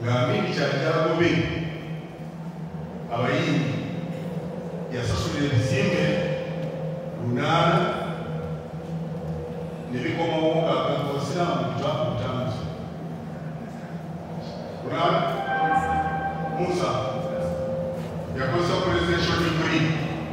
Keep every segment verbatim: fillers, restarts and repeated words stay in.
ngamini kyajjagobe abayimbi yasasula ebizimbe lunaana ne bikomawo ng'abasiraamu twakutambuza lunaana musa yakozesa presidential degree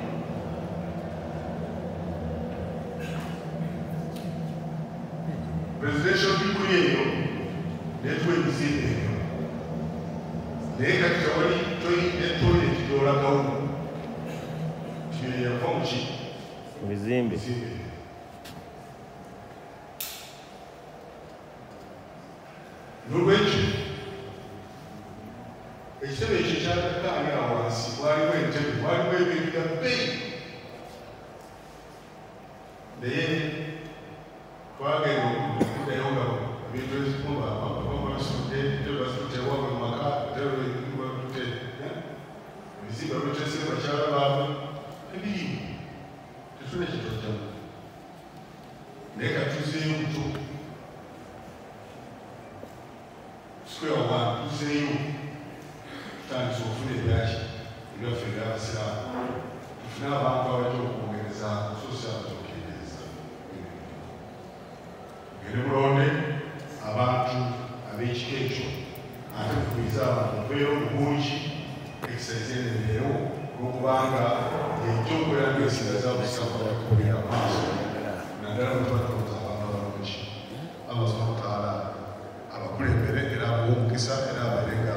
presidential degree eyo netuwa ebizimbe ebyo naye kati tewali etoileti gyolagawo tiyeyava muki bizimbe nolwekyo ekitebe ekyo kyatakaanira wansi waliwo entebe waliwo ebintu bya bbeeyi naye twagenda okuddayo nga ebintu ebikumba basudde tebasutewabwe mu maka tebate ebizimba bitese bakyala baabwe ebirimu tetuna kitojjamu naye katuzeeyo buto square one tuzeeyo tutandisa okufuna ebyaki ebyaffe ebyabasiraamu tufune abantu abajja okwongereza sosial okendereza ngeri bulonde abantu ab'ekika ekyo ate tukubiriza abantu okubeera obulungi ekisaiza enenero olwokubanga ekyokolera ngesigaza busakubira maaso naddala mutubatakuza abantu abalungi Allah subhanahu wa ta'ala abakulembere era ab'omukisa era abaire